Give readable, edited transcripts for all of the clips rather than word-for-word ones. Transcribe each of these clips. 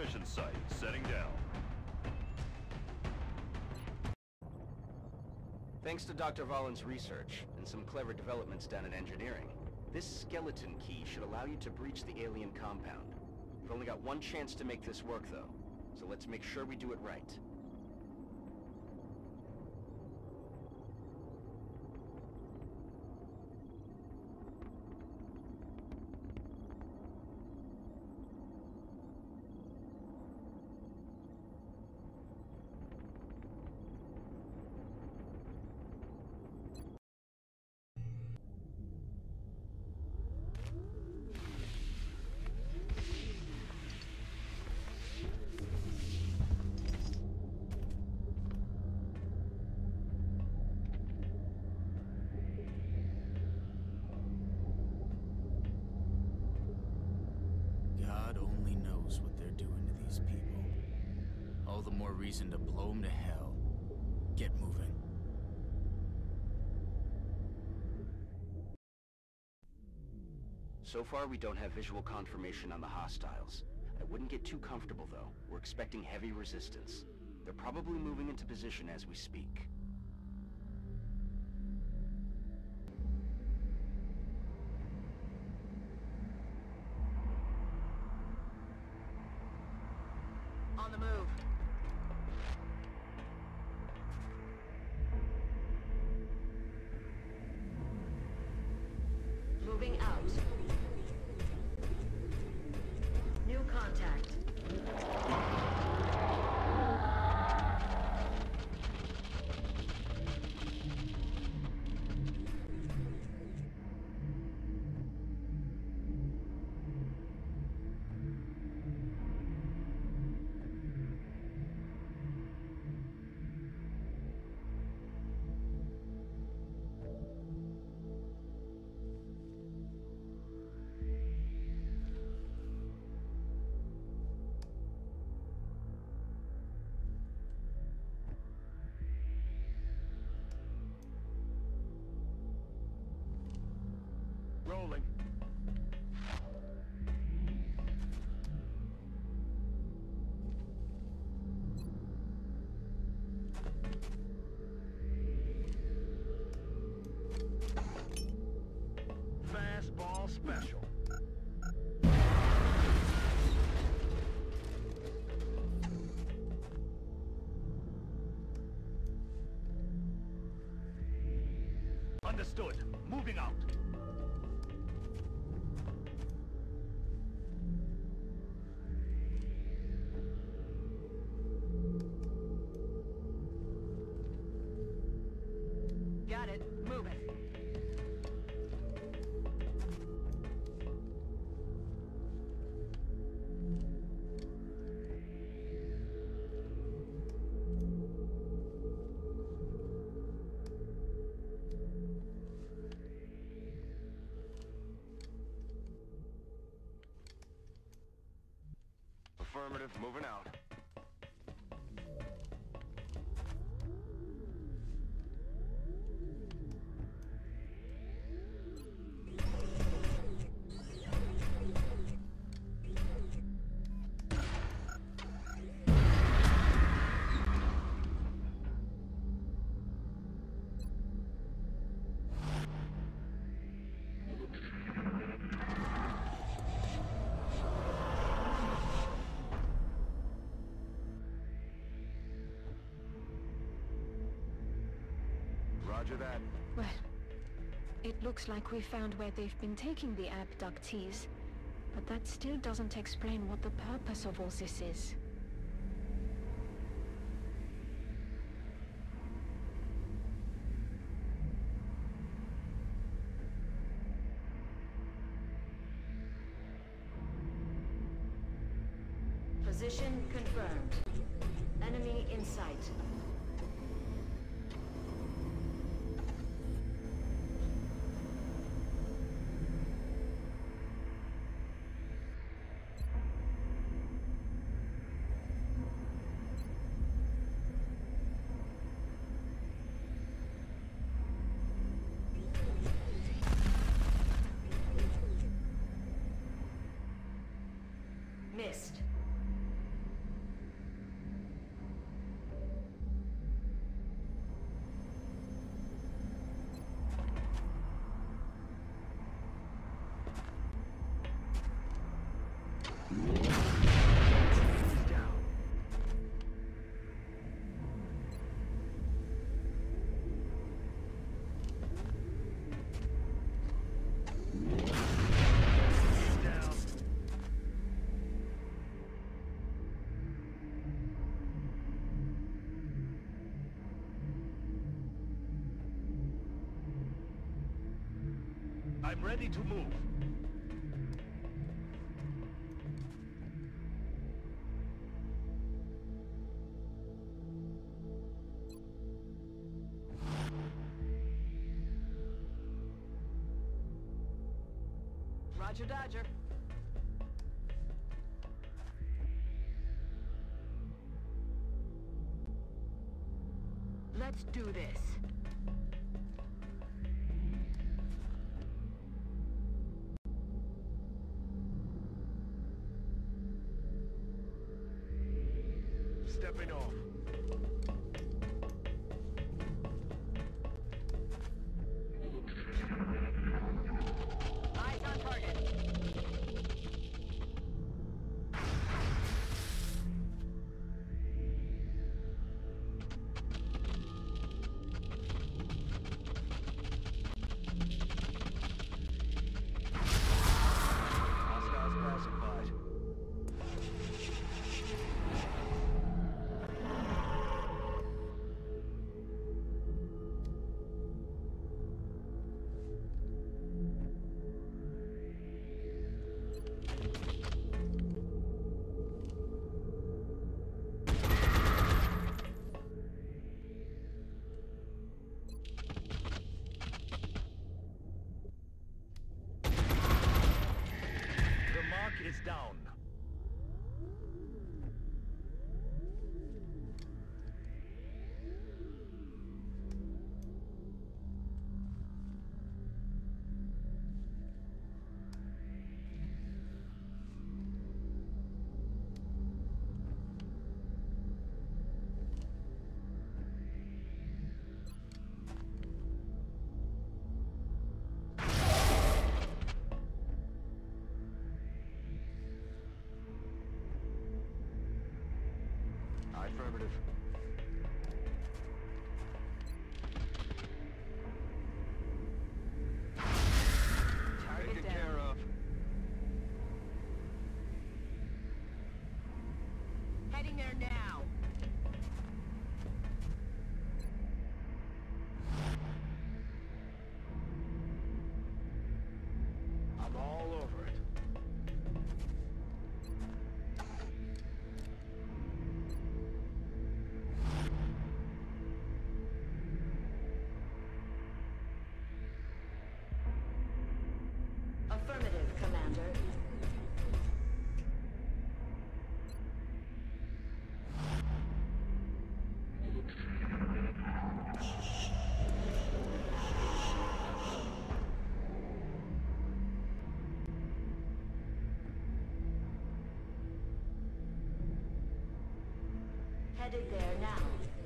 mission site. Setting down. Thanks to Dr. Valen's research, and some clever developments done in engineering, this skeleton key should allow you to breach the alien compound. We've only got one chance to make this work, though, so let's make sure we do it right. God only knows what they're doing to these people. All the more reason to blow them to hell. Get moving. So far, we don't have visual confirmation on the hostiles. I wouldn't get too comfortable, though. We're expecting heavy resistance. They're probably moving into position as we speak. On the move. Moving out. New contact. Rolling. Fastball special. Understood. Moving out. Got it. Move it. Affirmative. Moving out. Roger that. Well, it looks like we found where they've been taking the abductees, but that still doesn't explain what the purpose of all this is. Position confirmed. Enemy in sight. Missed. I'm ready to move. Roger, Dodger. Let's do this. Stepping off. Eyes on target. Hostiles pacified. The mark is down. Affirmative. Target Taken down. care of. Heading there now. I'm all over it. Affirmative, Commander. Headed there now.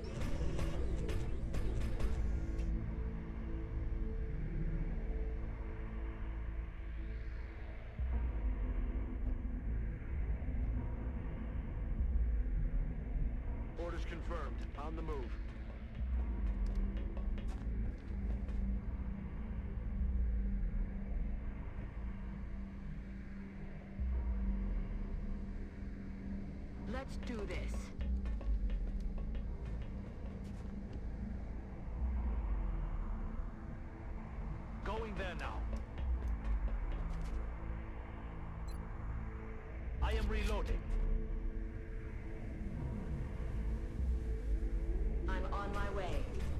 Orders confirmed. On the move. Let's do this. Going there now. I am reloading. I'm on my way.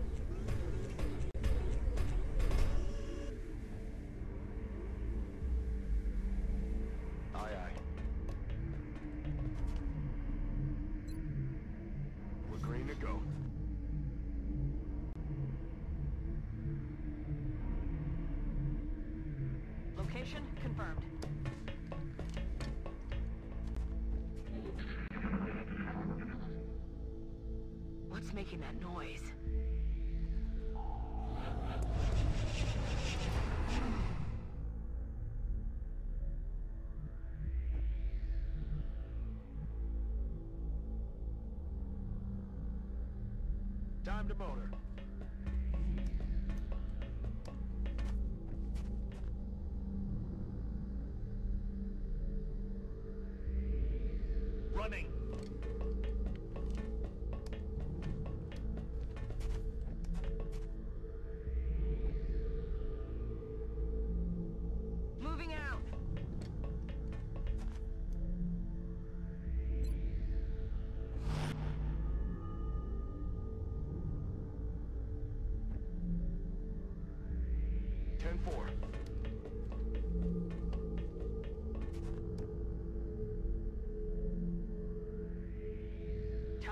Aye, aye. We're green to go. Location confirmed. What's making that noise? Time to motor. Running.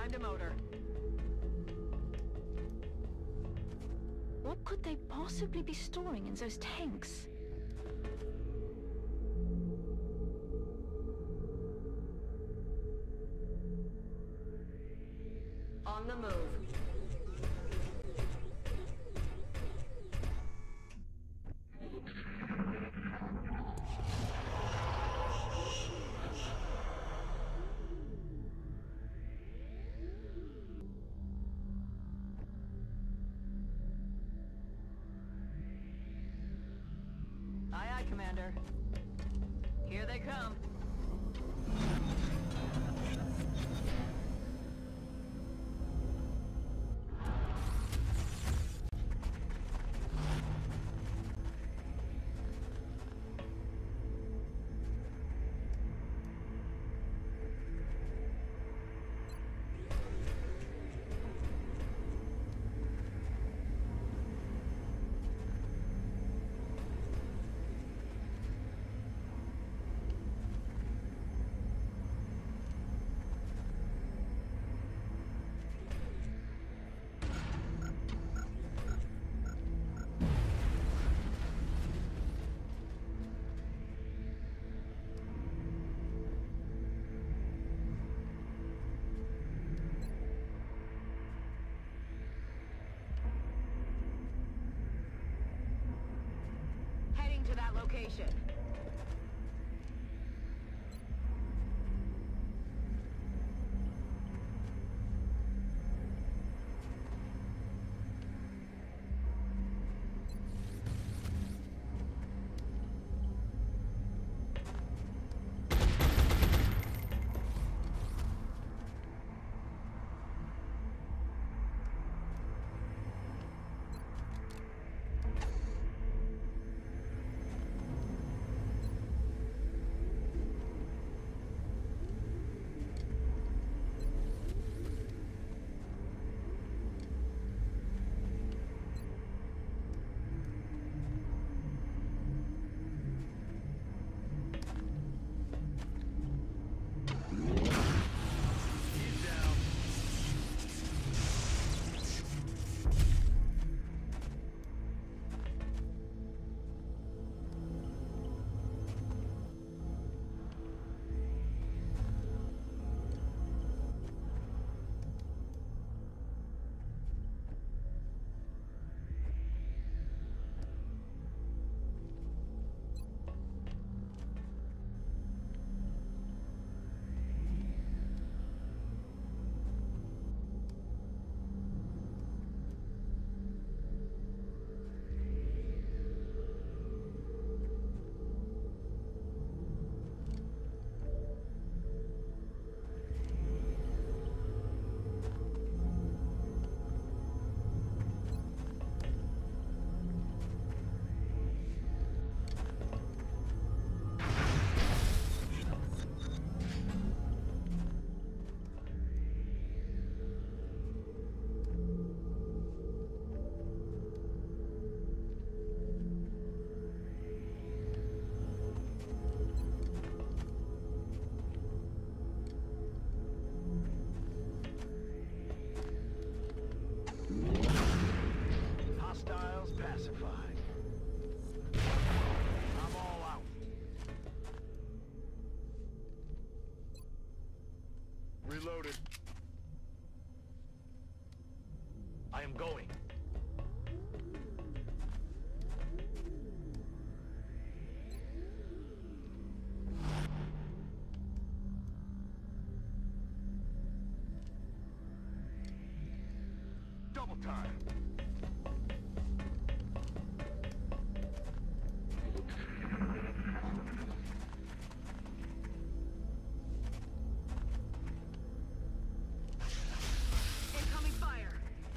Time to motor. What could they possibly be storing in those tanks? On the move. Aye, aye, Commander. Here they come. Heading to that location. Hostiles pacified. I'm all out. Reloaded. I am going. Double time. Incoming fire.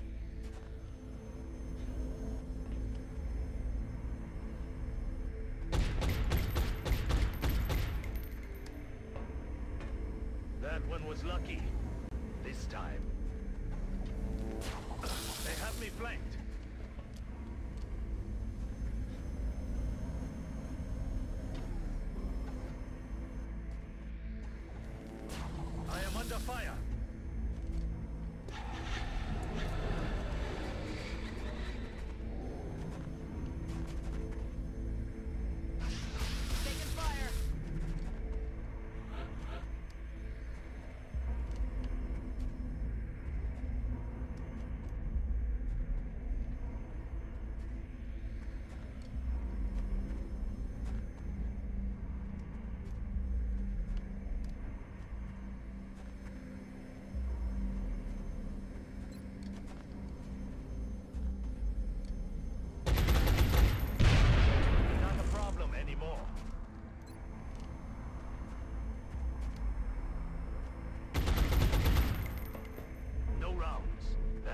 That one was lucky. This time. They have me flanked. I am under fire.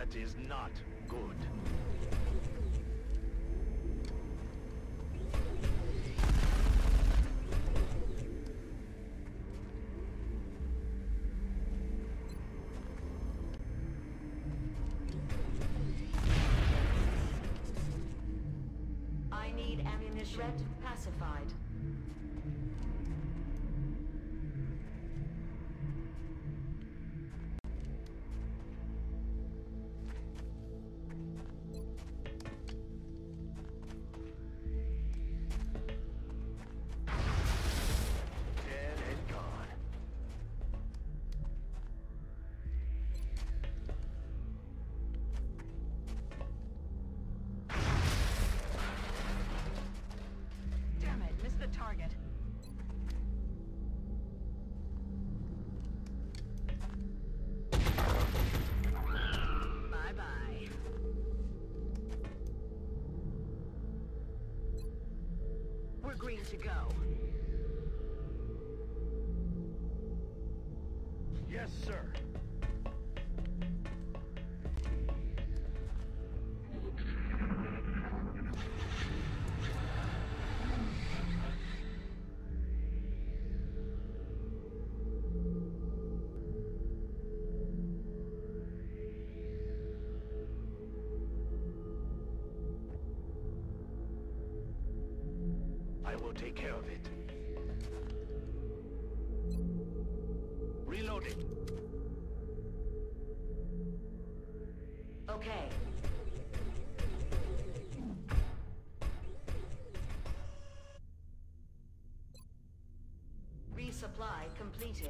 That is not good. I need ammunition. Threat pacified. Dead and gone. Damn it, missed the target. Bye-bye. We're green to go. Yes, sir. I will take care of it. Reloading. Okay. Resupply completed.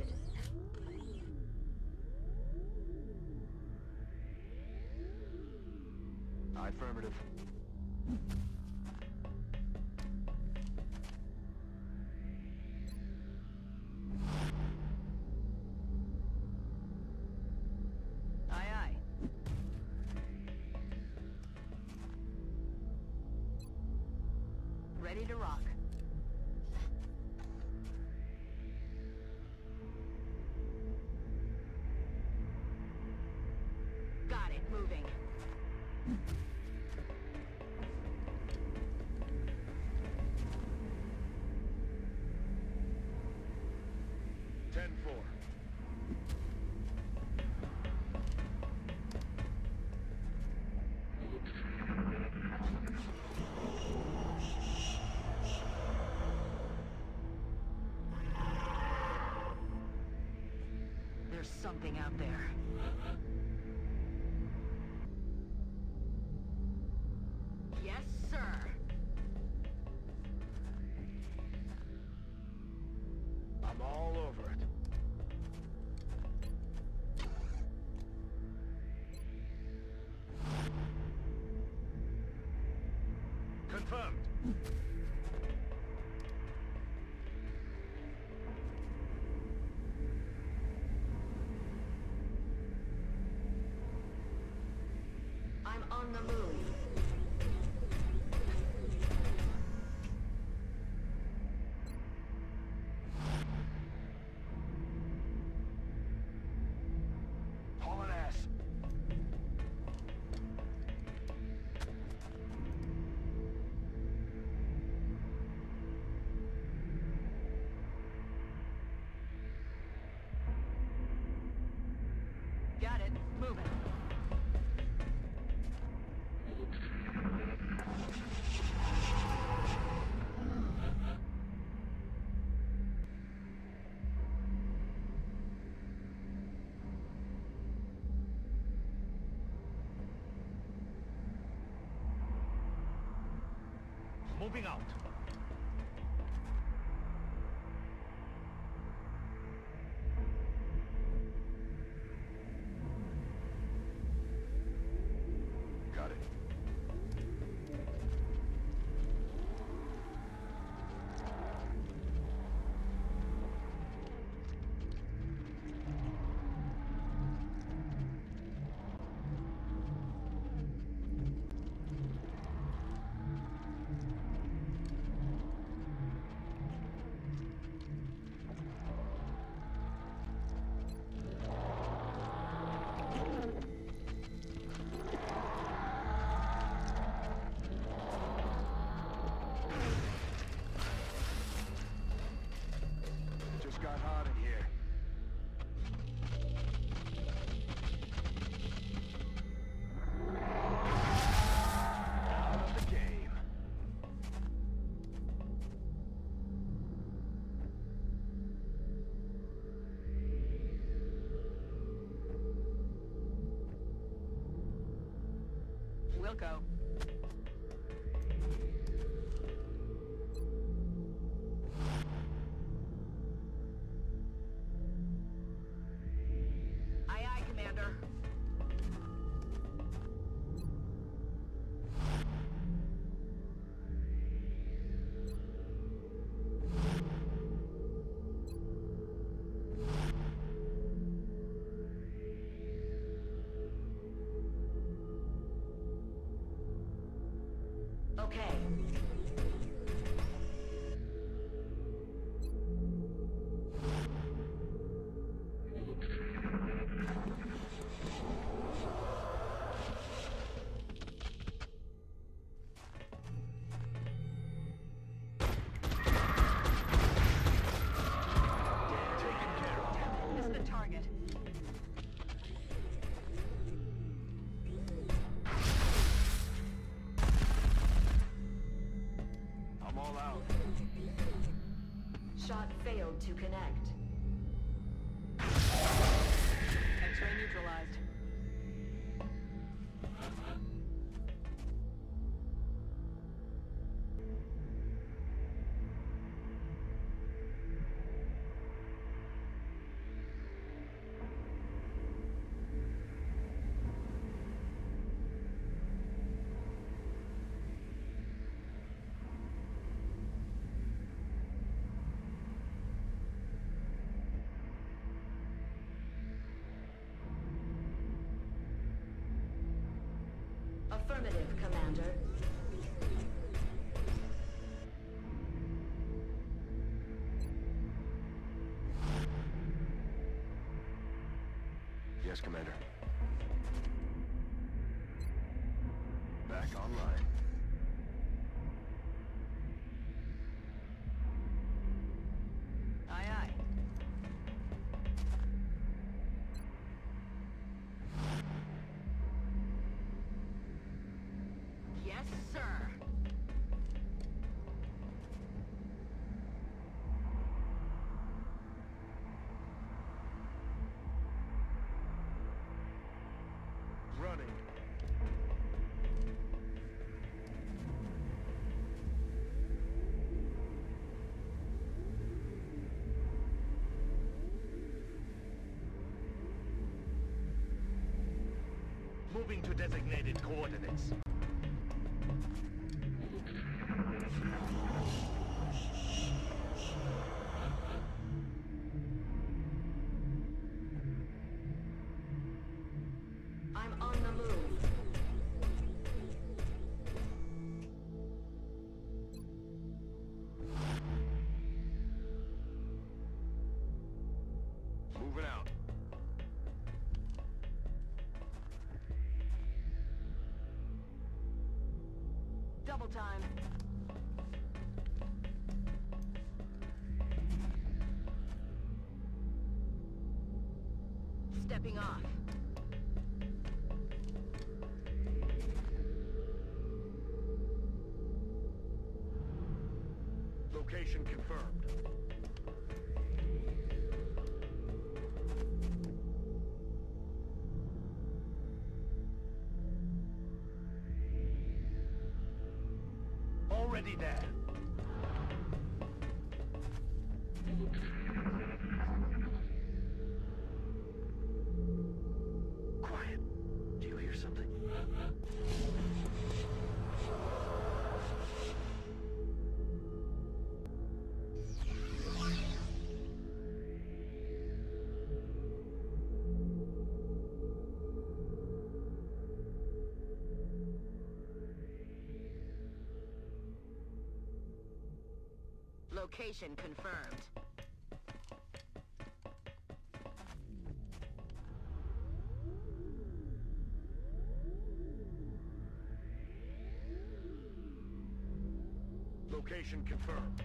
Affirmative. Aye, aye. Ready to rock. Got it, moving. Ten four. There's something out there. Yes, sir. I'm all over it. Confirmed. I'm on the move. Hauling ass. Got it, moving. Moving out. Got it. We'll go. Aye, aye, Commander. Okay. Missed the target. I'm all out. Shot failed to connect. X-ray neutralized. Affirmative, Commander. Yes, Commander. Back online. Aye, aye. Yes, sir. Running. Moving to designated coordinates. I'm on the move. Moving out. Double time. Stepping off. Location confirmed. Already there. Quiet. Do you hear something? Location confirmed. Location confirmed.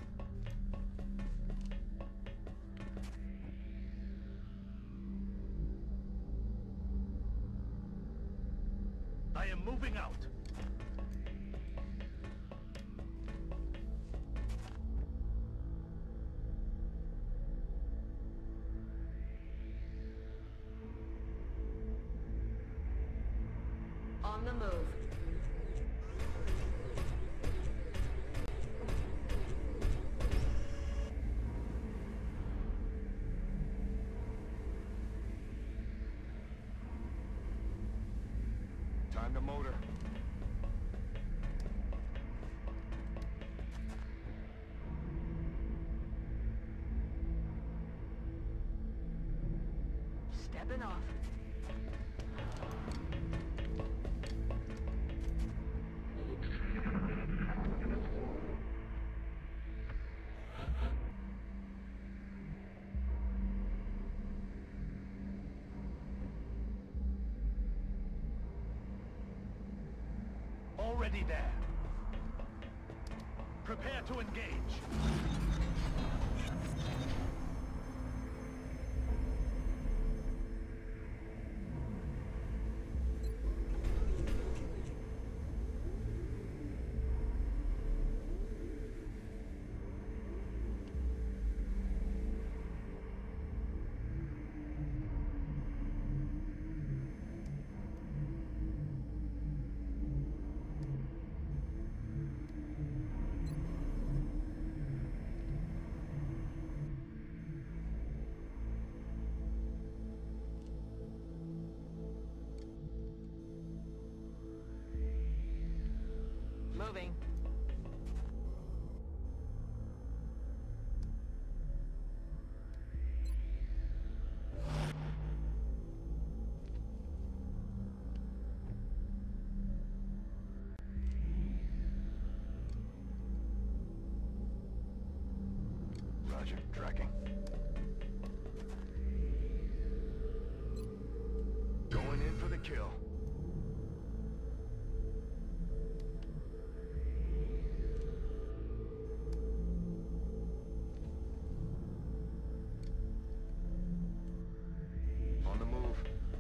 I am moving out. On the move. Time to motor. Stepping off. Already there. Prepare to engage. Moving. Roger, tracking. Going in for the kill. On the move.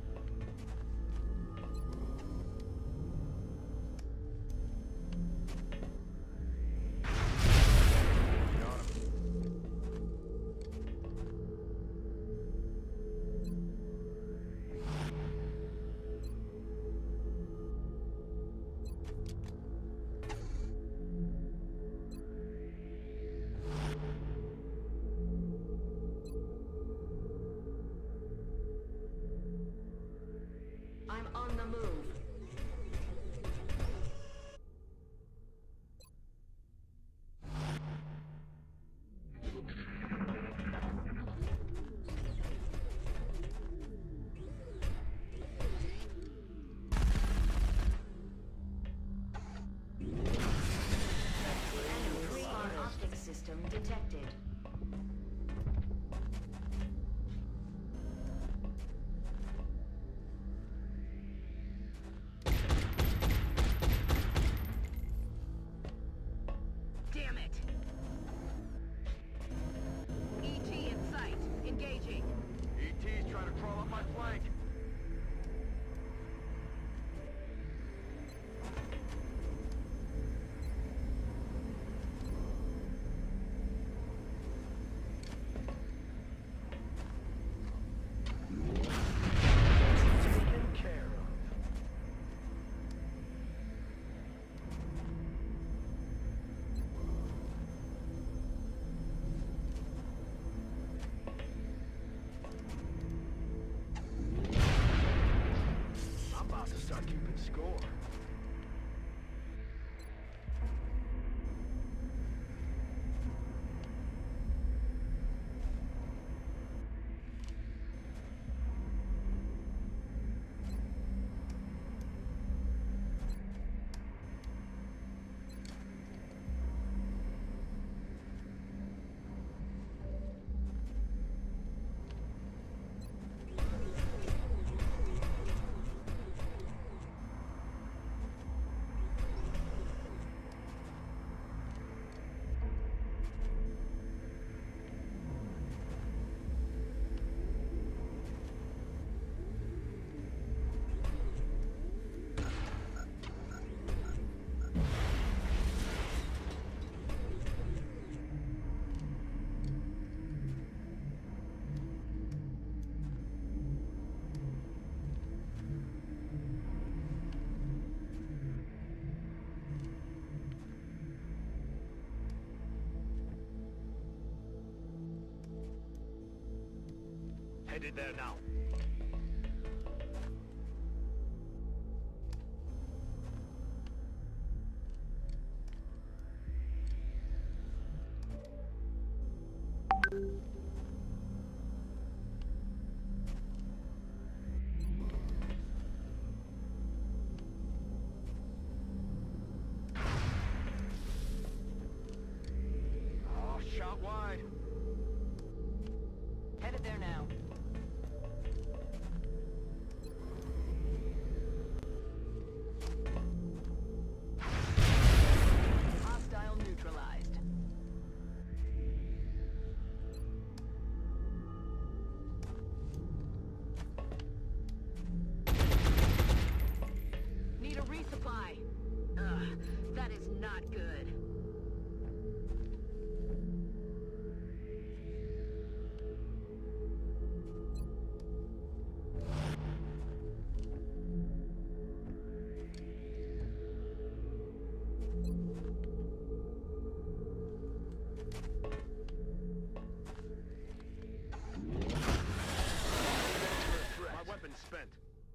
Got him. I'm on the move. Enemy respawn optics system detected. Damn it! ET in sight. Engaging. ET's trying to crawl up my flank. Taken care of. I'm about to start keeping score. Headed there now. Oh, shot wide. Headed there now. Hostile neutralized. Need a resupply. Ugh, that is not good. My weapon's spent.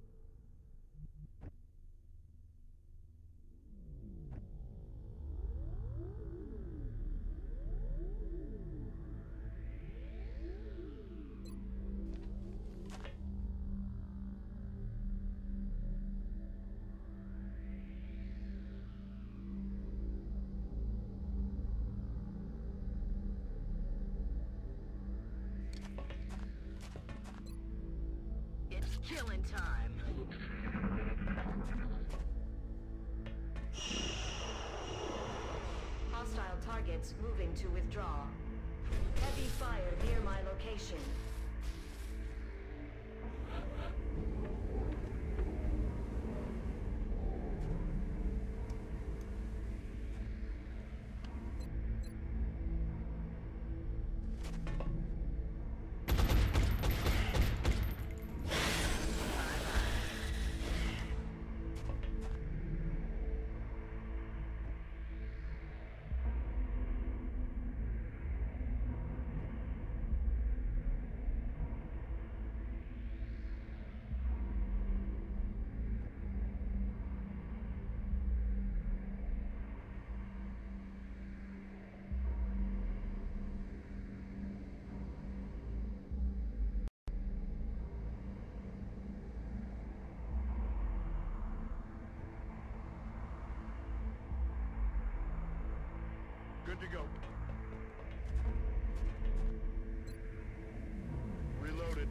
It's killing time. Hostile targets moving to withdraw. Heavy fire near my location. Good to go. Reloaded.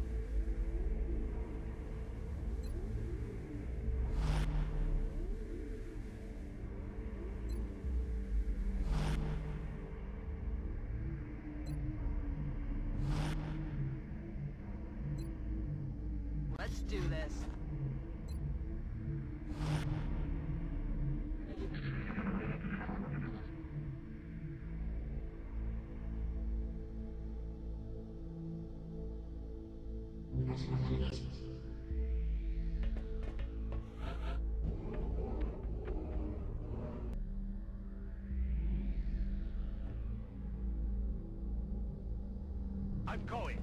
Let's do this. I'm going.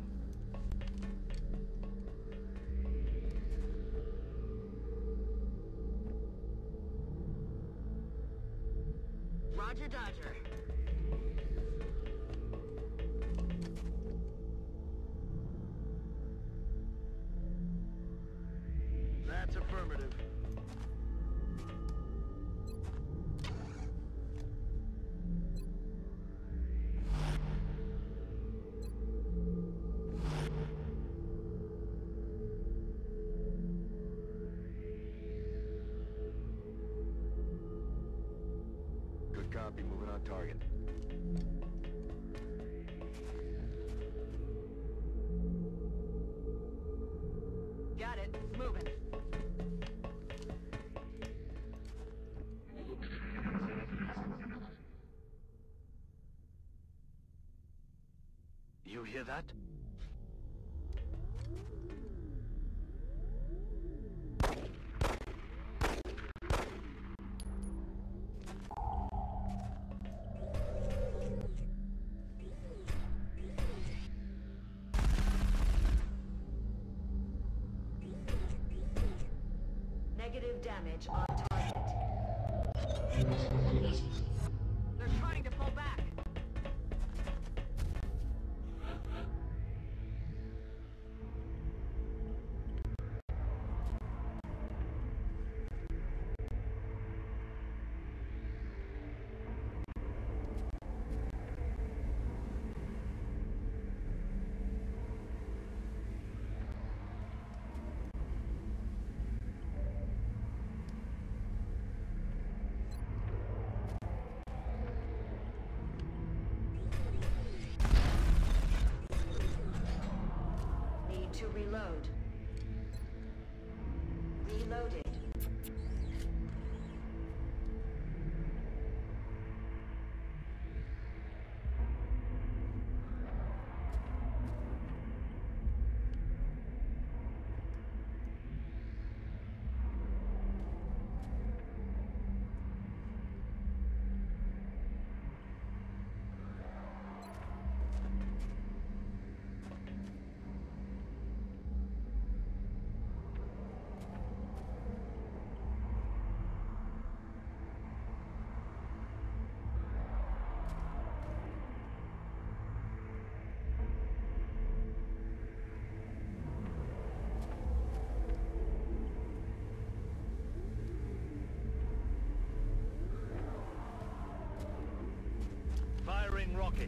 Roger Dodger. That's affirmative. Good copy, moving on target. Got it. Moving. You hear that? Negative damage on target. They're trying to pull back. target.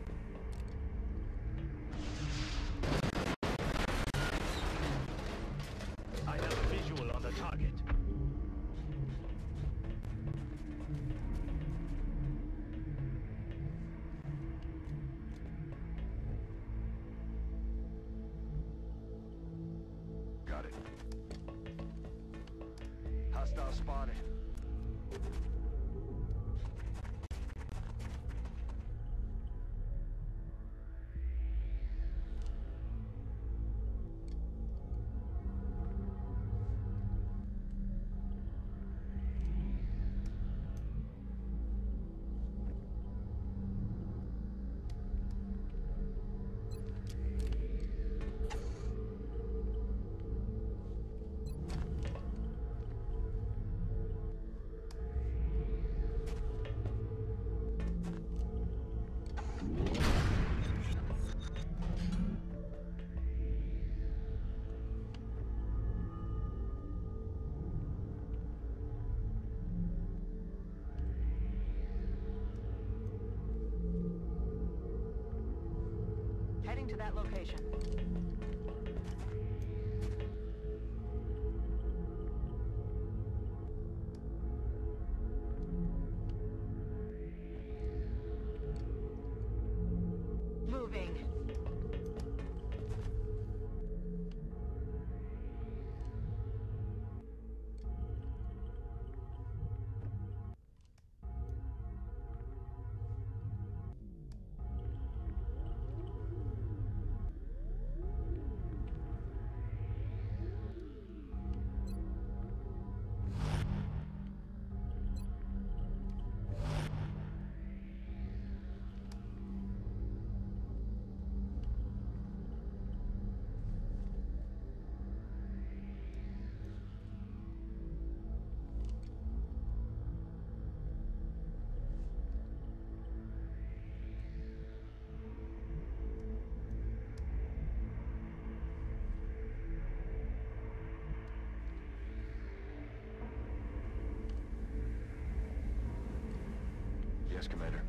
I have a visual on the target. Got it. Hostile spotted. Heading to that location. Moving. Yes, Commander.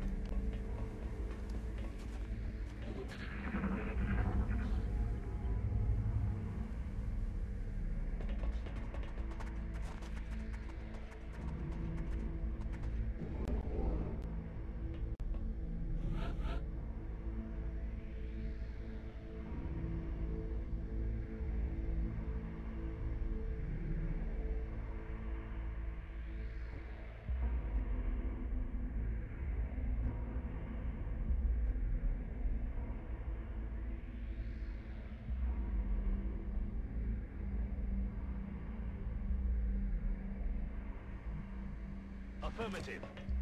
Affirmative.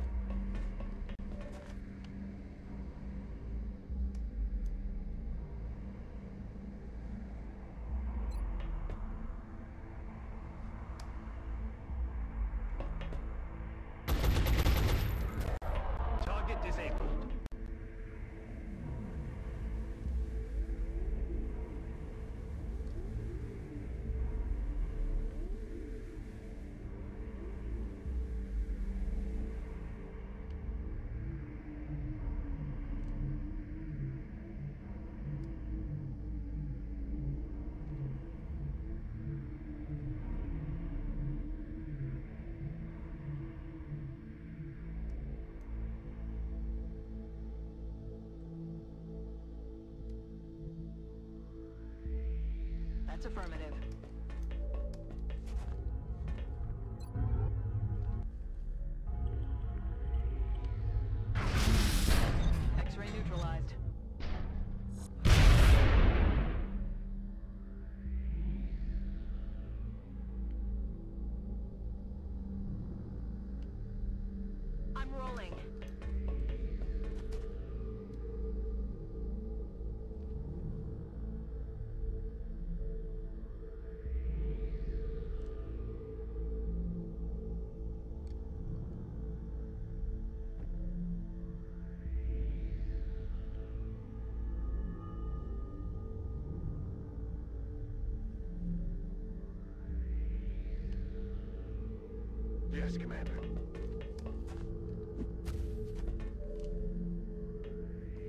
Target disabled. That's affirmative. X-ray neutralized. I'm rolling. Yes, Commander.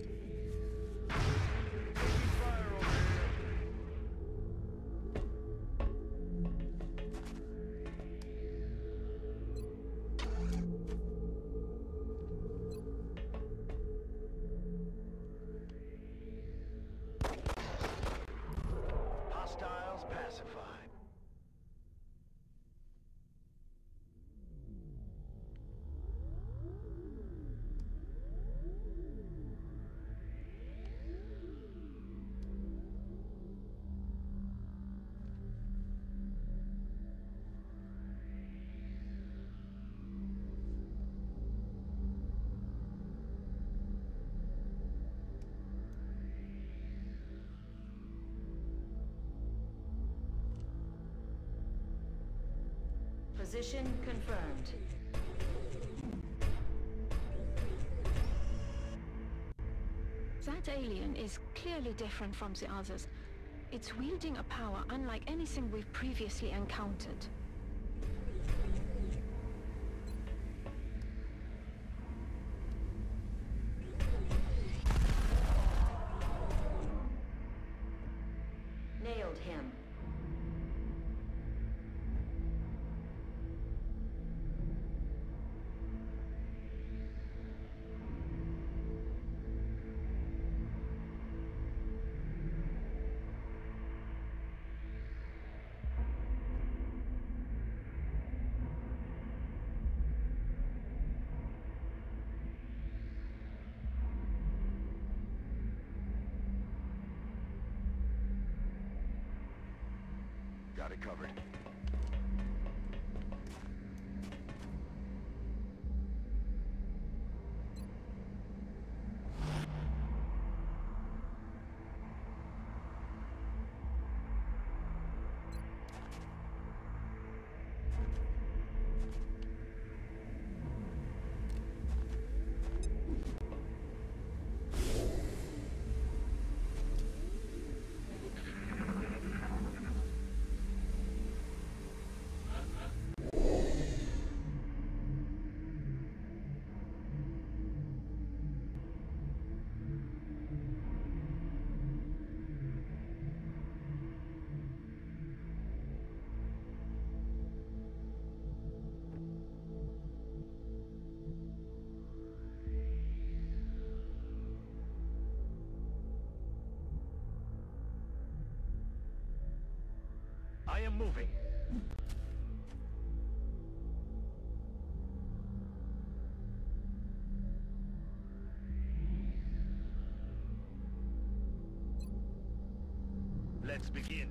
Position confirmed. That alien is clearly different from the others. It's wielding a power unlike anything we've previously encountered. Nailed him. Got it covered. I am moving. Let's begin.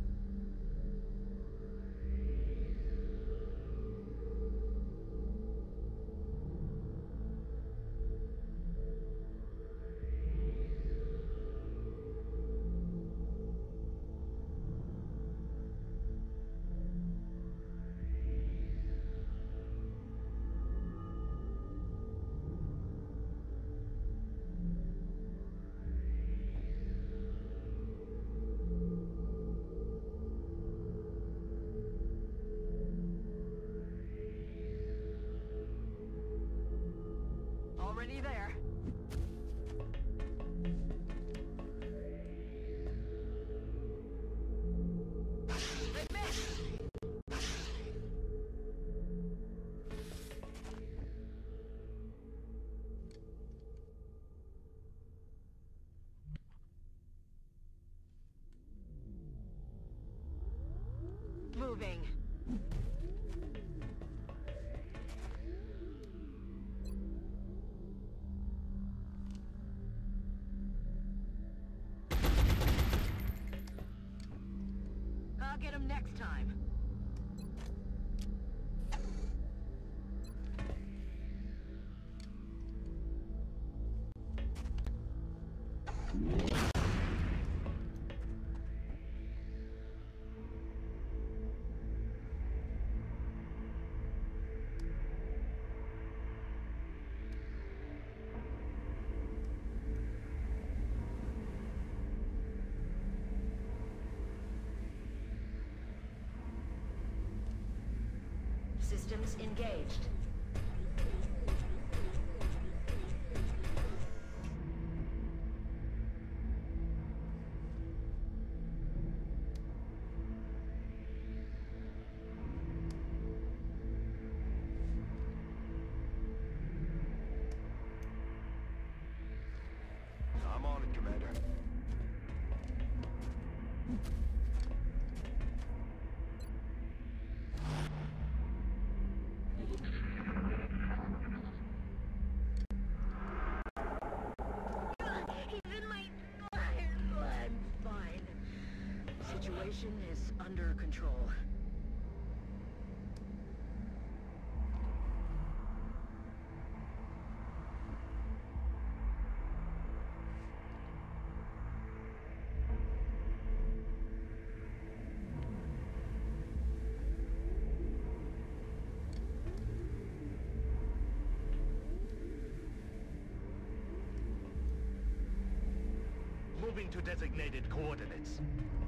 Already there. Moving. I'll get him next time. Systems engaged. I'm on it, Commander. He's in my blood. I'm fine. Situation is under control. Moving to designated coordinates.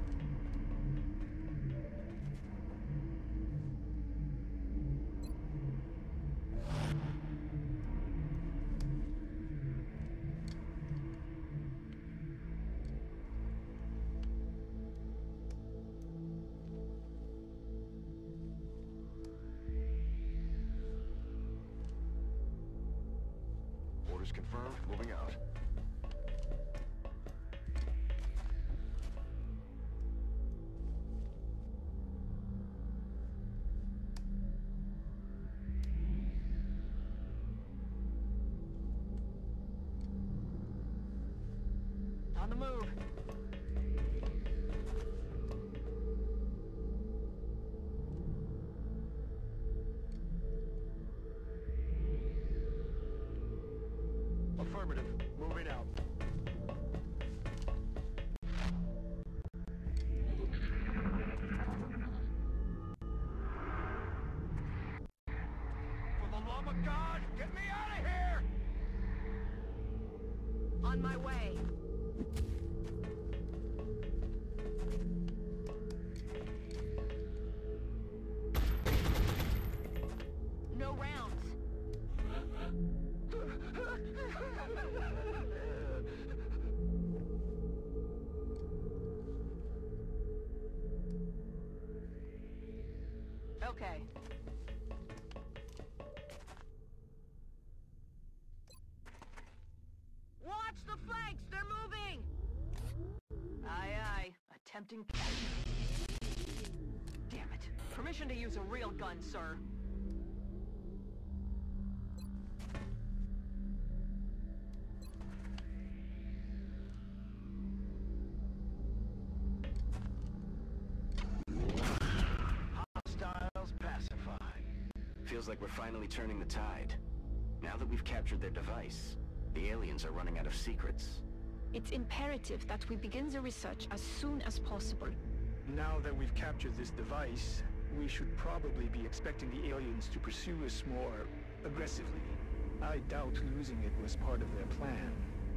Orders confirmed. Moving out. On the move. Affirmative. Moving out. For the love of God, get me out of here! On my way. No rounds. Okay. Watch the flanks! They're moving! Aye, aye. Attempting capture. Damn it. Permission to use a real gun, sir. Hostiles pacified. Feels like we're finally turning the tide. Now that we've captured their device, the aliens are running out of secrets. It's imperative that we begin the research as soon as possible. Now that we've captured this device, we should probably be expecting the aliens to pursue us more aggressively. I doubt losing it was part of their plan.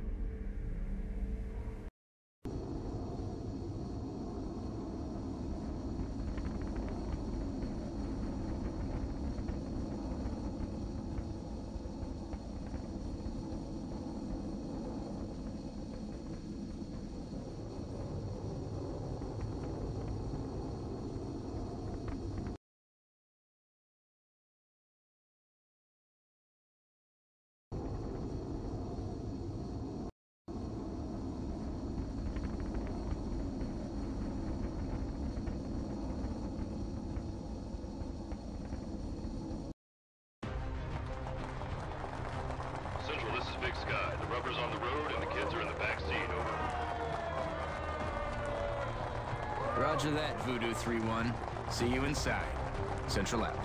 Central, this is Big Sky. The rubber's on the road and the kids are in the back seat. Over. Roger that, Voodoo 3-1. See you inside. Central out.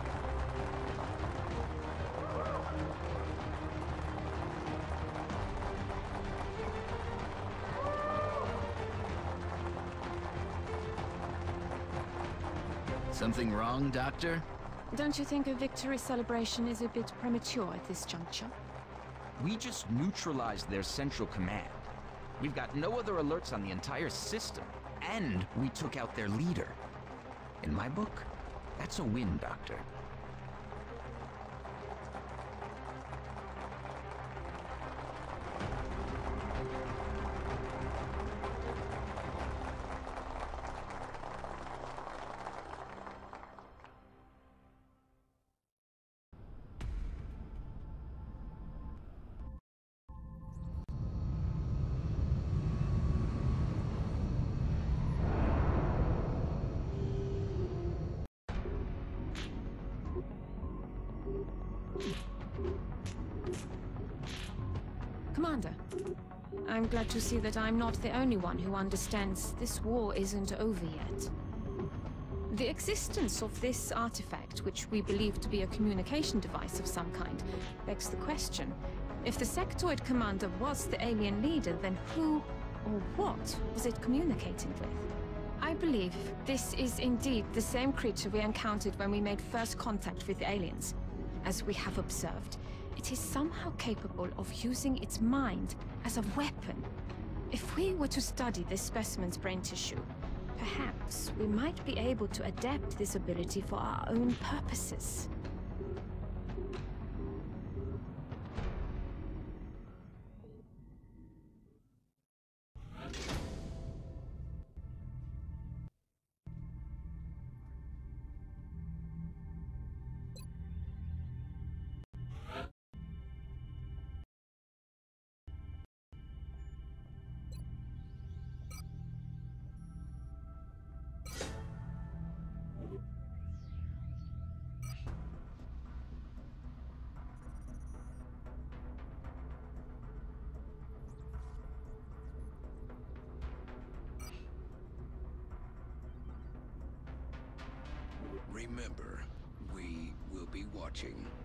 Something wrong, Doctor? Don't you think a victory celebration is a bit premature at this juncture? We just neutralized their central command. We've got no other alerts on the entire system, and we took out their leader. In my book, that's a win, Doctor. Commander, I'm glad to see that I'm not the only one who understands this war isn't over yet. The existence of this artifact, which we believe to be a communication device of some kind, begs the question. If the sectoid commander was the alien leader, then who or what was it communicating with? I believe this is indeed the same creature we encountered when we made first contact with the aliens. As we have observed, it is somehow capable of using its mind as a weapon. If we were to study this specimen's brain tissue, perhaps we might be able to adapt this ability for our own purposes. Remember, we will be watching.